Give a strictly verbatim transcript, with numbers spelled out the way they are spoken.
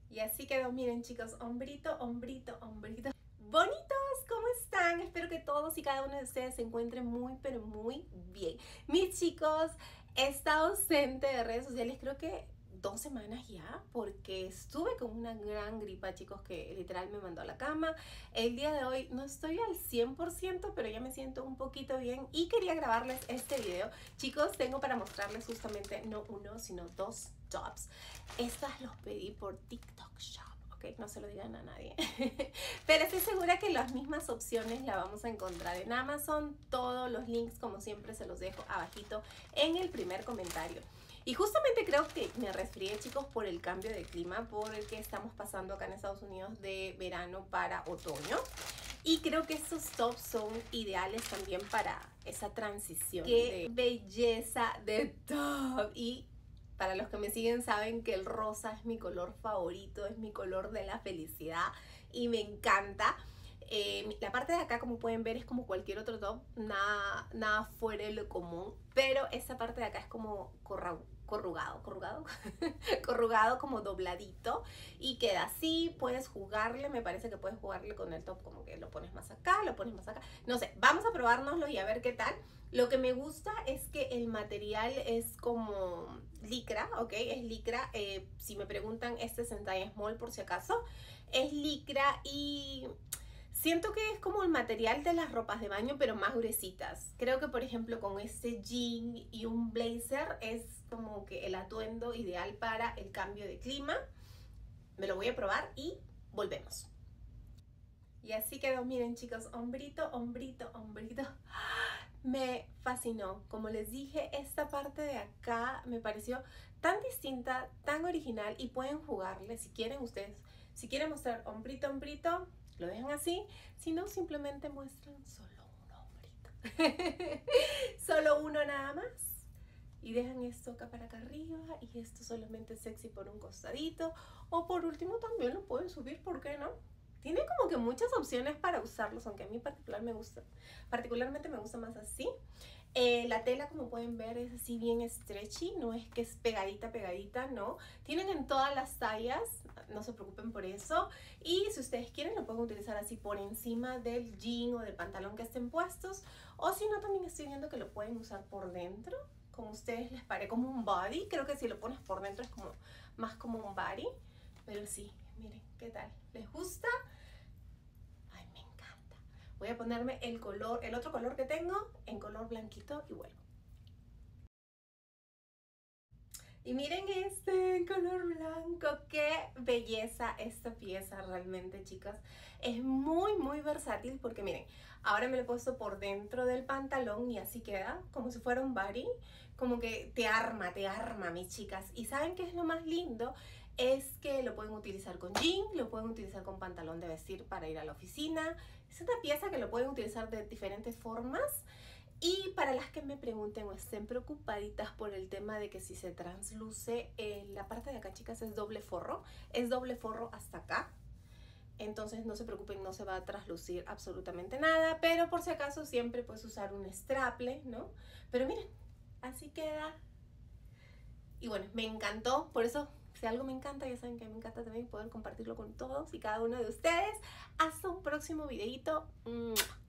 Y así quedó, miren chicos, hombrito, hombrito, hombrito. Bonitos, ¿cómo están? Espero que todos y cada uno de ustedes se encuentren muy, pero muy bien. Mis chicos, he estado ausente de redes sociales, creo que dos semanas ya, porque estuve con una gran gripa, chicos, que literal me mandó a la cama. El día de hoy no estoy al cien por ciento, pero ya me siento un poquito bien y quería grabarles este video. Chicos, tengo para mostrarles justamente no uno, sino dos tops. Estas los pedí por TikTok Shop. Okay, no se lo digan a nadie. Pero estoy segura que las mismas opciones las vamos a encontrar en Amazon. Todos los links, como siempre, se los dejo abajito en el primer comentario. Y justamente creo que me resfrié, chicos, por el cambio de clima, por el que estamos pasando acá en Estados Unidos de verano para otoño. Y creo que estos tops son ideales también para esa transición. ¡Qué belleza de top! Y para los que me siguen saben que el rosa es mi color favorito, es mi color de la felicidad y me encanta. Eh, la parte de acá, como pueden ver, es como cualquier otro top, nada, nada fuera de lo común, pero esta parte de acá es como corrugado, corrugado, corrugado, corrugado como dobladito y queda así. Puedes jugarle, me parece que puedes jugarle con el top, como que lo pones más acá, lo pones más acá, no sé, vamos a probárnoslo y a ver qué tal. Lo que me gusta es que el material es como licra, ¿ok? Es licra, eh, si me preguntan, este es en talla small por si acaso, es licra y siento que es como el material de las ropas de baño, pero más gruesitas. Creo que, por ejemplo, con este jean y un blazer es como que el atuendo ideal para el cambio de clima. Me lo voy a probar y volvemos. Y así quedó, miren chicos, hombrito, hombrito, hombrito. Me fascinó. Como les dije, esta parte de acá me pareció tan distinta, tan original y pueden jugarle si quieren ustedes. Si quieren mostrar hombrito, hombrito, lo dejan así. Si no, simplemente muestran solo un hombrito. Solo uno nada más. Y dejan esto acá para acá arriba y esto solamente sexy por un costadito. O por último también lo pueden subir, ¿por qué no? Tiene como que muchas opciones para usarlos, aunque a mí particular me gusta, particularmente me gusta más así. Eh, la tela, como pueden ver, es así bien stretchy, no es que es pegadita, pegadita, no. Tienen en todas las tallas, no se preocupen por eso. Y si ustedes quieren, lo pueden utilizar así por encima del jean o del pantalón que estén puestos. O si no, también estoy viendo que lo pueden usar por dentro, como a ustedes les pare, como un body. Creo que si lo pones por dentro es como más como un body, pero sí. Miren, ¿qué tal? ¿Les gusta? Ay, me encanta. Voy a ponerme el color, el otro color que tengo en color blanquito y vuelvo. Y miren este en color blanco, qué belleza esta pieza realmente, chicas. Es muy, muy versátil porque miren, ahora me lo he puesto por dentro del pantalón y así queda, como si fuera un body. Como que te arma, te arma, mis chicas. Y ¿saben qué es lo más lindo? Es que lo pueden utilizar con jean, lo pueden utilizar con pantalón de vestir para ir a la oficina. Es una pieza que lo pueden utilizar de diferentes formas. Y para las que me pregunten o estén preocupaditas por el tema de que si se transluce, eh, la parte de acá, chicas, es doble forro. Es doble forro hasta acá. Entonces no se preocupen, no se va a traslucir absolutamente nada. Pero por si acaso siempre puedes usar un straple, ¿no? Pero miren, así queda. Y bueno, me encantó, por eso si algo me encanta, ya saben que me encanta también poder compartirlo con todos y cada uno de ustedes. Hasta un próximo videito.